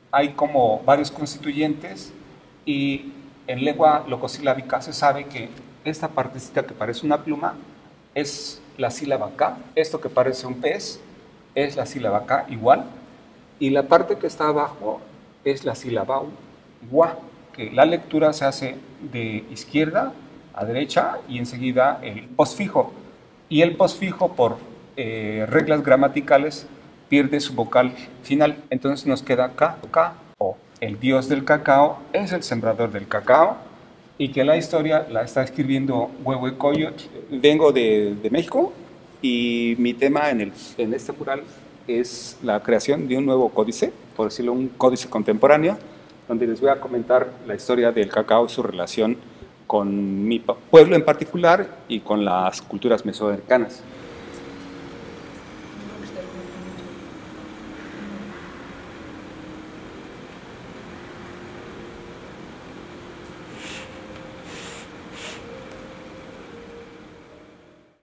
hay como varios constituyentes y en lengua locosilábica se sabe que esta partecita que parece una pluma es la sílaba K, esto que parece un pez es la sílaba K igual, y la parte que está abajo es la sílaba gua, que la lectura se hace de izquierda a derecha y enseguida el posfijo. Y el posfijo, por reglas gramaticales, pierde su vocal final. Entonces nos queda K, K, O. El dios del cacao es el sembrador del cacao y que la historia la está escribiendo Huehuecoyotl. Vengo de México y mi tema en este mural es la creación de un nuevo códice, por decirlo, un códice contemporáneo, donde les voy a comentar la historia del cacao y su relación con mi pueblo en particular y con las culturas mesoamericanas.